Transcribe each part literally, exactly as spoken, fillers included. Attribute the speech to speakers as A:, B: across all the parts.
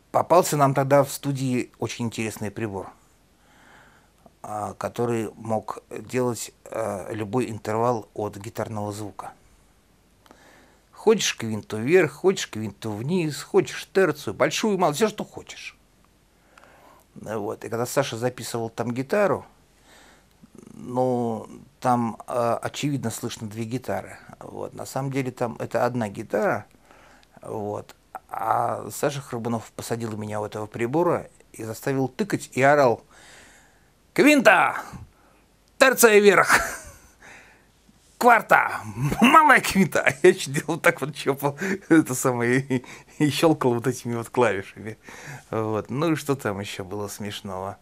A: Попался нам тогда в студии очень интересный прибор, а, который мог делать а, любой интервал от гитарного звука. Хочешь квинту вверх, хочешь квинту вниз, хочешь терцию, большую, малую, все, что хочешь. Вот. И когда Саша записывал там гитару, ну, там э, очевидно слышно две гитары. Вот. На самом деле там это одна гитара. Вот. А Саша Храбунов посадил меня у этого прибора и заставил тыкать и орал: «Квинта! Терция вверх! Кварта! Малая квинта!» А я делал так вот, щелкал, это самое, и, и щелкал вот этими вот клавишами. Вот. Ну и что там еще было смешного?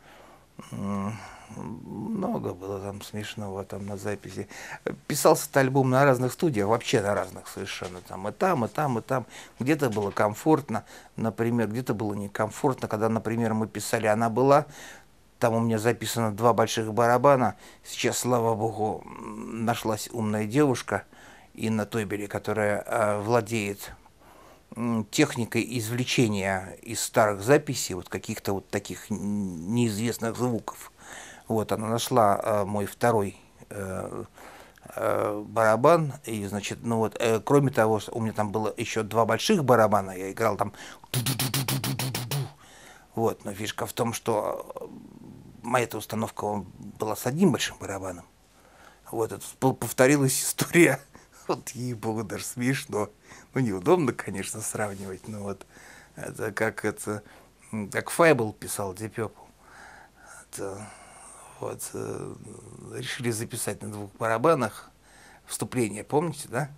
A: Много было там смешного там на записи. Писался этот альбом на разных студиях, вообще на разных совершенно. Там и там, и там, и там. Где-то было комфортно, например, где-то было некомфортно. Когда, например, мы писали «Она была», там у меня записано два больших барабана. Сейчас, слава богу, нашлась умная девушка, Инна Тойбели, которая э, владеет м, техникой извлечения из старых записей вот каких-то вот таких неизвестных звуков. Вот, она нашла э, мой второй э, э, барабан, и, значит, ну вот, э, кроме того, что у меня там было еще два больших барабана, я играл там, вот, но фишка в том, что моя-то установка была с одним большим барабаном. Вот, это повторилась история, вот, ей-богу, даже смешно, ну, неудобно, конечно, сравнивать, но вот, это как это, как Файбл писал Deep Purple, это... Вот, э, решили записать на двух барабанах вступление, помните, да?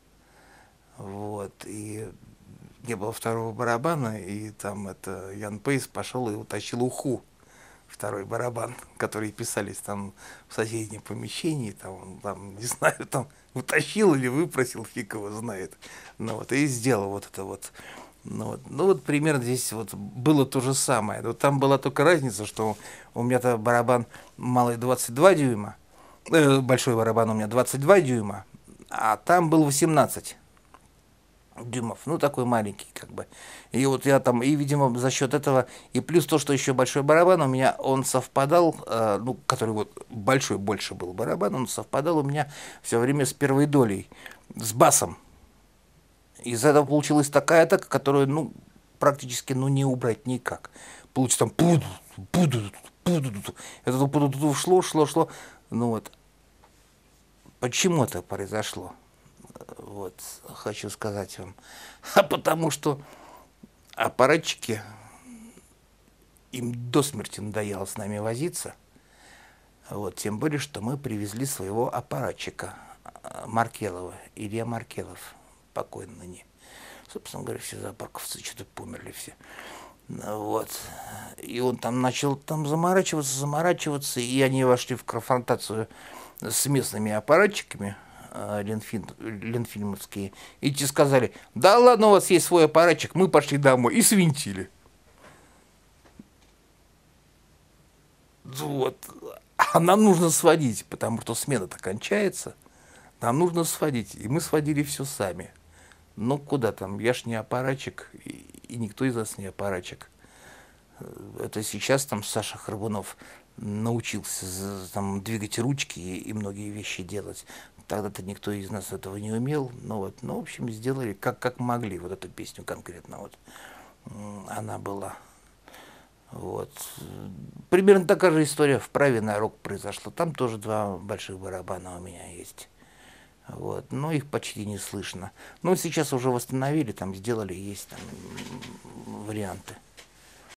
A: Вот, и не было второго барабана, и там это Ян Пейс пошел и утащил уху, второй барабан, которые писались там в соседнем помещении, там, он, там, не знаю, там утащил или выпросил, фиг его знает. Ну вот, и сделал вот это вот. Ну вот, ну вот примерно здесь вот было то же самое. Но там была только разница, что у меня-то барабан малый двадцать два дюйма, э, большой барабан у меня двадцать два дюйма, а там был восемнадцать дюймов, ну такой маленький как бы. И вот я там, и видимо за счет этого, и плюс то, что еще большой барабан у меня, он совпадал, э, ну который вот большой больше был барабан, он совпадал у меня все время с первой долей, с басом. Из этого получилась такая атака, которую, ну, практически, ну, не убрать никак. Получится там пуду, пуду, пуду, это пуду шло, шло, шло. Ну вот, почему это произошло? Вот, хочу сказать вам. А потому что аппаратчики, им до смерти надоело с нами возиться. Вот, тем более, что мы привезли своего аппаратчика Маркелова, Илья Маркелов, покойный ныне. Собственно говоря, все зоопарковцы что-то померли все. Вот. И он там начал там заморачиваться, заморачиваться, и они вошли в конфронтацию с местными аппаратчиками ленфильм, ленфильмовские, и те сказали: да ладно, у вас есть свой аппаратчик, мы пошли домой, и свинтили. Вот. А нам нужно сводить, потому что смена-то кончается. Нам нужно сводить, и мы сводили все сами. Ну, куда там, я ж не аппаратчик, и, и никто из нас не аппаратчик. Это сейчас там Саша Храбунов научился там двигать ручки и, и многие вещи делать. Тогда-то никто из нас этого не умел. Ну, вот, ну, в общем, сделали как, как могли, вот эту песню конкретно. Вот. Она была. Вот. Примерно такая же история в «Праве на рок» произошла. Там тоже два больших барабана у меня есть. Вот, но их почти не слышно. Но сейчас уже восстановили, там сделали, есть там варианты.